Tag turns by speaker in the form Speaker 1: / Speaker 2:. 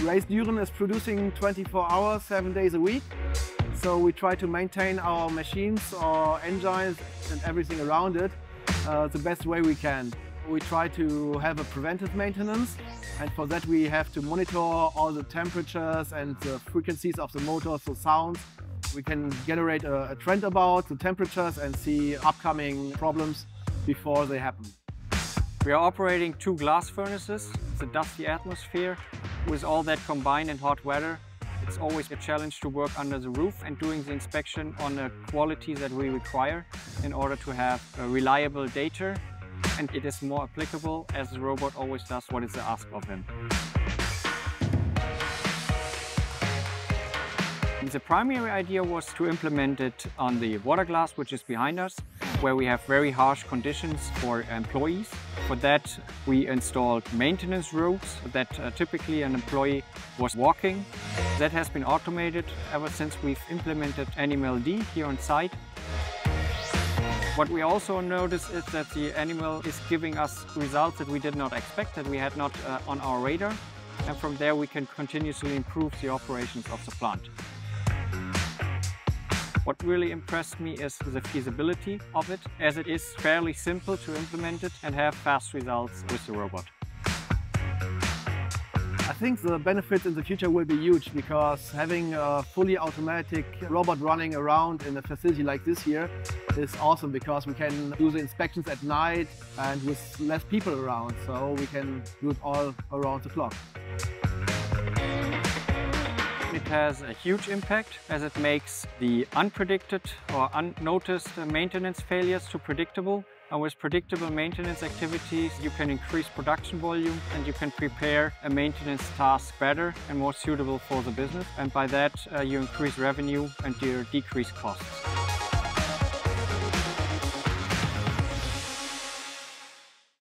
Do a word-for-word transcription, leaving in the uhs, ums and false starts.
Speaker 1: Race Düren is producing twenty-four hours, seven days a week. So we try to maintain our machines, our engines and everything around it uh, the best way we can. We try to have a preventive maintenance, and for that we have to monitor all the temperatures and the frequencies of the motors, the sounds. We can generate a, a trend about the temperatures and see upcoming problems before they happen.
Speaker 2: We are operating two glass furnaces. It's a dusty atmosphere. With all that combined in hot weather, it's always a challenge to work under the roof and doing the inspection on the quality that we require in order to have a reliable data. And it is more applicable as the robot always does what is asked of him. The primary idea was to implement it on the water glass, which is behind us, where we have very harsh conditions for employees. For that, we installed maintenance routes that uh, typically an employee was walking. That has been automated ever since we've implemented ANYmal D here on site. What we also noticed is that the ANYmal is giving us results that we did not expect, that we had not uh, on our radar. And from there we can continuously improve the operations of the plant. What really impressed me is the feasibility of it, as it is fairly simple to implement it and have fast results with the robot.
Speaker 1: I think the benefits in the future will be huge, because having a fully automatic robot running around in a facility like this here is awesome, because we can do the inspections at night and with less people around, so we can do it all around the clock.
Speaker 2: It has a huge impact, as it makes the unpredicted or unnoticed maintenance failures to predictable. And with predictable maintenance activities, you can increase production volume and you can prepare a maintenance task better and more suitable for the business. And by that, uh, you increase revenue and you decrease costs.